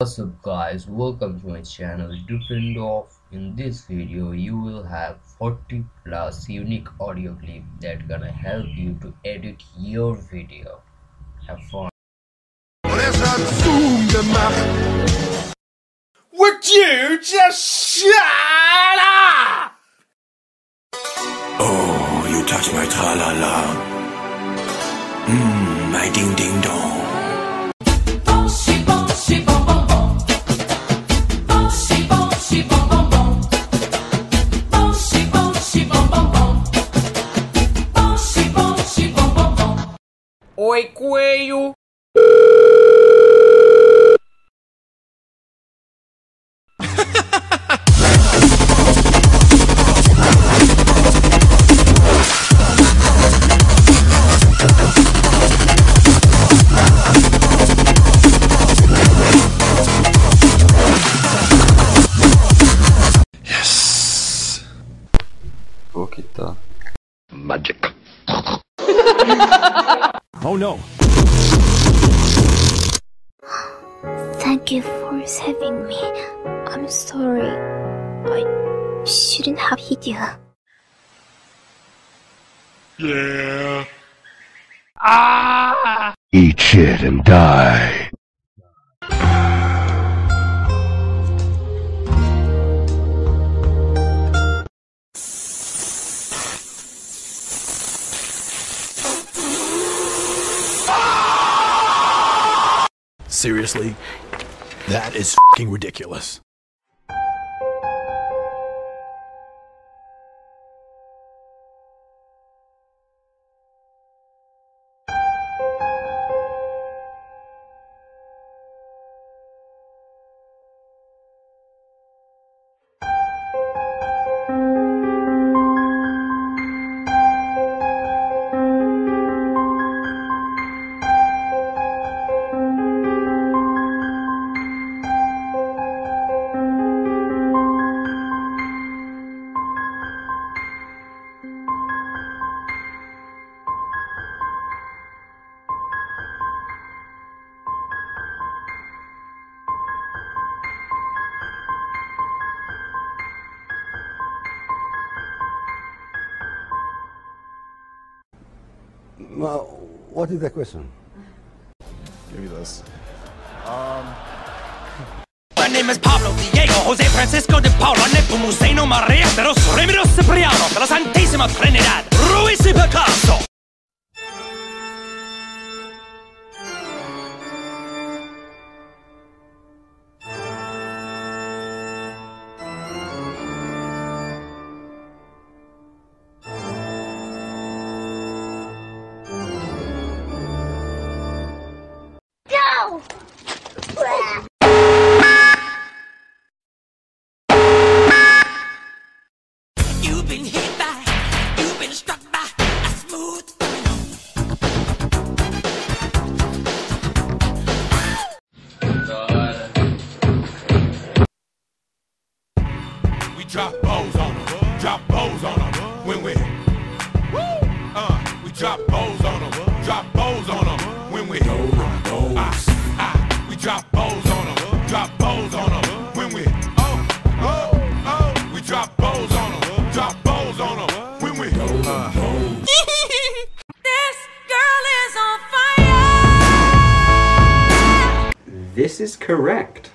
What's up guys, welcome to my channel Different Off. In this video you will have 40 plus unique audio clip that gonna help you to edit your video. Have fun. Would you just shut up? Oh, you touch my tra-la-la. My ding-ding-dong. Oi, coelho! Yes. Kita. Magic. Oh no! Thank you for saving me. I'm sorry. I shouldn't have hit you. Yeah. Eat shit and die. Seriously? That is f***ing ridiculous. What is the question? Give me this. My name is Pablo Diego Jose Francisco de Paula Nepomuceno Maria de los Remedios Cipriano de la Santísima Trinidad Ruiz y Picasso. You've been hit by, you've been struck by a smooth criminal. We drop bows on them. Drop bows on them. When we. We drop bows on them. Drop bows on them. When we. We drop bows on them. Drop bows on them. When we. We drop bows on them. Drop bows on them. When we. This girl is on fire. This is correct.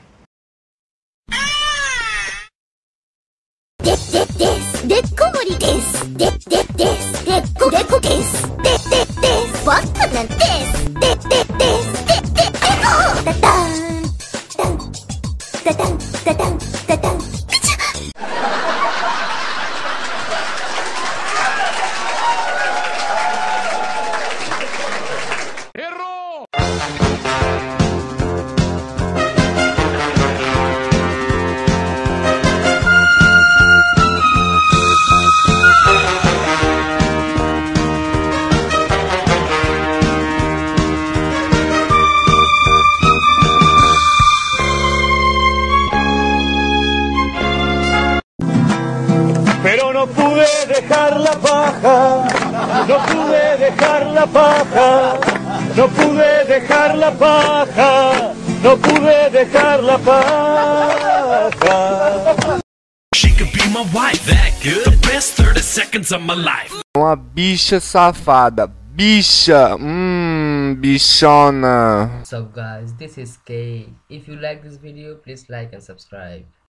Pero no pude dejar la paja, no pude dejar la paja, no pude dejar la paja, no pude dejar la paja. She could be my wife, that good. The best 30 seconds of my life. Uma bicha safada. Bicha. Bichona. What's up guys, this is K. If you like this video, please like and subscribe.